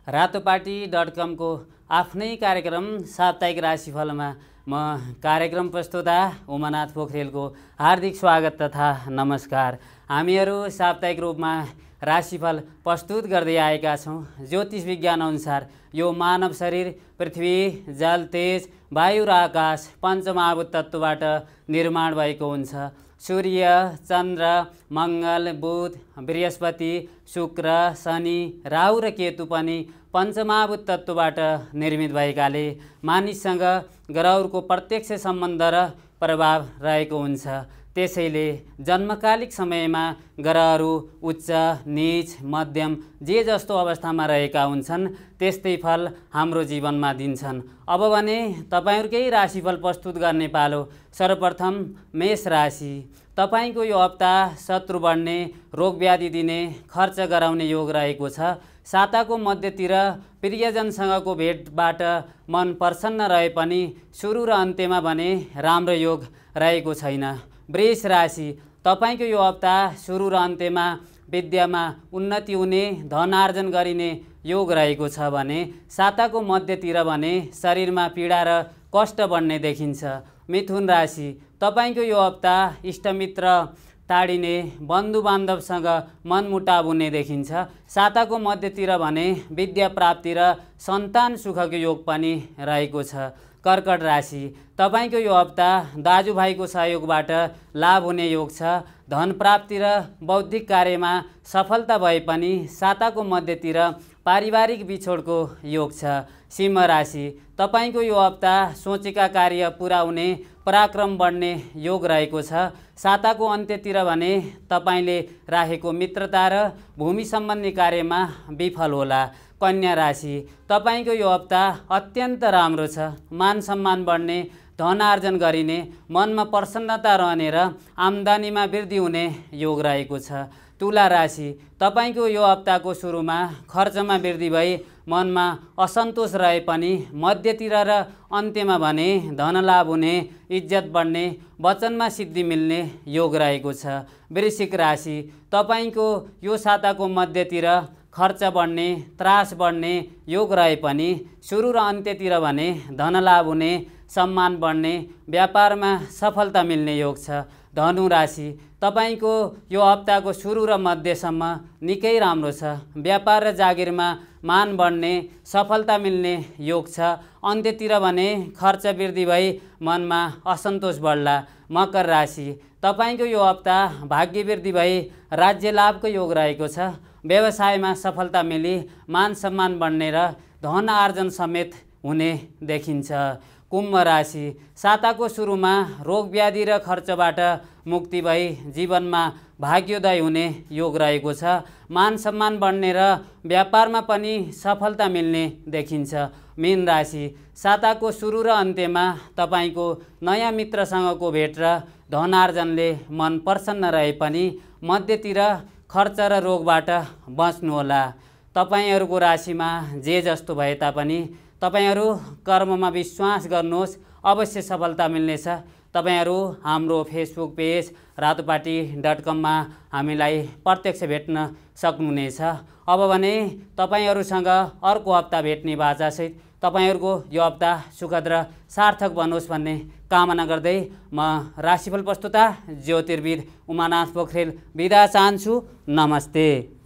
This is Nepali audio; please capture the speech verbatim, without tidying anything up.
रातोपाटी डट कम को आफ्नै कार्यक्रम साप्ताहिक राशिफलमा म कार्यक्रम प्रस्तुता उमानाथ पोखरेलको हार्दिक स्वागत तथा नमस्कार। हामीहरू साप्ताहिक रूपमा राशिफल प्रस्तुत गर्दै आएका छौँ। ज्योतिष विज्ञान अनुसार यो मानव शरीर पृथ्वी, जल, तेज, वायु र आकाश पञ्चमहाभूत तत्त्वबाट निर्माण भएको हुन्छ। सूर्य, चन्द्र, मङ्गल, बुध, बृहस्पति, शुक्र, शनि, राहु र केतु पनि पञ्चमहाभूत तत्त्वबाट निर्मित भएकाले मानिससँग ग्रहहरूको प्रत्यक्ष सम्बन्ध र प्रभाव रहेको हुन्छ। त्यसैले जन्मकालिक समयमा ग्रहहरू उच्च, नीच, मध्यम जे जस्तो अवस्थामा रहेका हुन्छन् त्यस्तै फल हाम्रो जीवनमा दिन्छन्। अब भने तपाईँहरूकै राशिफल प्रस्तुत गर्ने पालो। सर्वप्रथम मेष राशि। तपाईँको यो हप्ता शत्रु बढ्ने, रोग व्याधि दिने, खर्च गराउने योग रहेको छ। साताको मध्यतिर प्रियजनसँगको भेटबाट मन प्रसन्न रहे पनि सुरु र अन्त्यमा भने राम्रो योग रहेको छैन। वृष राशि। तपाईँको यो हप्ता सुरु र अन्त्यमा विद्यामा उन्नति हुने, धन आर्जन गरिने योग रहेको छ भने साताको मध्यतिर भने शरीरमा पीडा र कष्ट बढ्ने देखिन्छ। मिथुन राशि। तपाईँको यो हप्ता इष्टमित्र टाढिने, बन्धु बान्धवसँग मनमुटाव हुने देखिन्छ। साताको मध्यतिर भने विद्या प्राप्ति र सन्तान सुखको योग पनि रहेको छ। कर्कट राशि। तपाईँको यो हप्ता दाजुभाइको सहयोगबाट लाभ हुने योग छ। धन प्राप्ति र बौद्धिक कार्यमा सफलता भए पनि साताको मध्यतिर पारिवारिक बिछोडको योग छ। सिंह राशि। तपाईँको यो हप्ता सोचेका कार्य पुरा हुने, पराक्रम बढ्ने योग रहेको छ। साताको अन्त्यतिर भने तपाईँले राखेको मित्रता र भूमि सम्बन्धी कार्यमा विफल होला। कन्या राशि। तपाईँको यो हप्ता अत्यन्त राम्रो छ। मान सम्मान बढ्ने, धन आर्जन गरिने, मनमा प्रसन्नता रहने र आम्दानीमा वृद्धि हुने योग रहेको छ। तुला राशि। तपाईँको यो हप्ताको सुरुमा खर्चमा वृद्धि भई मनमा असन्तोष रहे पनि मध्यतिर र अन्त्यमा भने धनलाभ हुने, इज्जत बढ्ने, वचनमा सिद्धि मिल्ने योग रहेको छ। वृश्चिक राशि। तपाईँको यो साताको मध्यतिर खर्च बढ्ने, त्रास बढ्ने योग रहे पनि सुरु र अन्त्यतिर भने धनलाभ हुने, सम्मान बढ्ने, व्यापारमा सफलता मिल्ने योग छ। धनु राशि। तपाईँको यो हप्ताको सुरु र मध्यसम्म निकै राम्रो छ। व्यापार र जागिरमा मान बढ्ने, सफलता मिल्ने योग छ। अन्त्यतिर भने खर्च वृद्धि भई मनमा असन्तोष बढ्ला। मकर राशि। तपाईँको यो हप्ता भाग्य वृद्धि भई राज्य लाभको योग रहेको छ। व्यवसायमा सफलता मिली मान सम्मान बढ्ने र धन आर्जन समेत हुने देखिन्छ। कुम्भ राशि। साताको सुरुमा रोग व्याधि र खर्चबाट मुक्ति भई जीवनमा भाग्योदय हुने योग रहेको छ। मान सम्मान बढ्ने र व्यापारमा पनि सफलता मिल्ने देखिन्छ। मीन राशि। साताको सुरु र अन्त्यमा तपाईँको नयाँ मित्रसँगको भेट र धन आर्जनले मन प्रसन्न रहे पनि मध्यतिर खर्च र रोगबाट बच्नुहोला। तपाईँहरूको राशिमा जे जस्तो भए तापनि तपाईँहरू कर्ममा विश्वास गर्नुहोस्, अवश्य सफलता मिल्नेछ। तपाईँहरू हाम्रो फेसबुक पेज रातोपाटी डट कममा हामीलाई प्रत्यक्ष भेट्न सक्नुहुनेछ। अब भने तपाईँहरूसँग अर्को हप्ता भेट्ने बाचासहित तपाईँहरूको यो हप्ता सुखद र सार्थक बनोस् भन्ने कामना गर्दै म राशिफल प्रस्तुता ज्योतिर्विद उमानाथ पोखरेल बिदा चाहन्छु। नमस्ते।